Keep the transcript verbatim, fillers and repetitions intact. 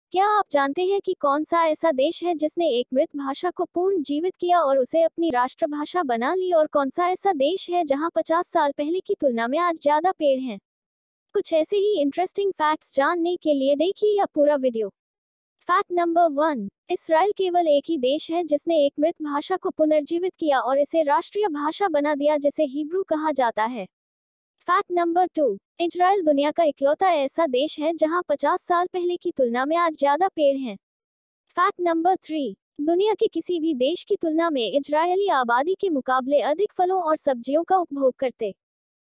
क्या आप जानते हैं कि कौन सा ऐसा देश है जिसने एक मृत भाषा को पूर्ण जीवित किया और उसे अपनी राष्ट्रभाषा बना ली, और कौन सा ऐसा देश है जहां पचास साल पहले की तुलना में आज ज्यादा पेड़ हैं? कुछ ऐसे ही इंटरेस्टिंग फैक्ट्स जानने के लिए देखिए यह पूरा video. Fact number one, Israel केवल एक ही देश है जिसने एक मृत भाषा को पुनर्जीवित किया और इसे राष्ट्रीय भाषा बना दिया, जिसे हिब्रू कहा जाता है। फैक्ट नंबर टू, इजराइल दुनिया का इकलौता ऐसा देश है जहां पचास साल पहले की तुलना में आज ज्यादा पेड़ हैं। फैक्ट नंबर थ्री, दुनिया के किसी भी देश की तुलना में इजरायली आबादी के मुकाबले अधिक फलों और सब्जियों का उपभोग करते